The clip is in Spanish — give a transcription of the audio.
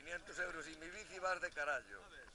500 euros y mi bici vas de carallo.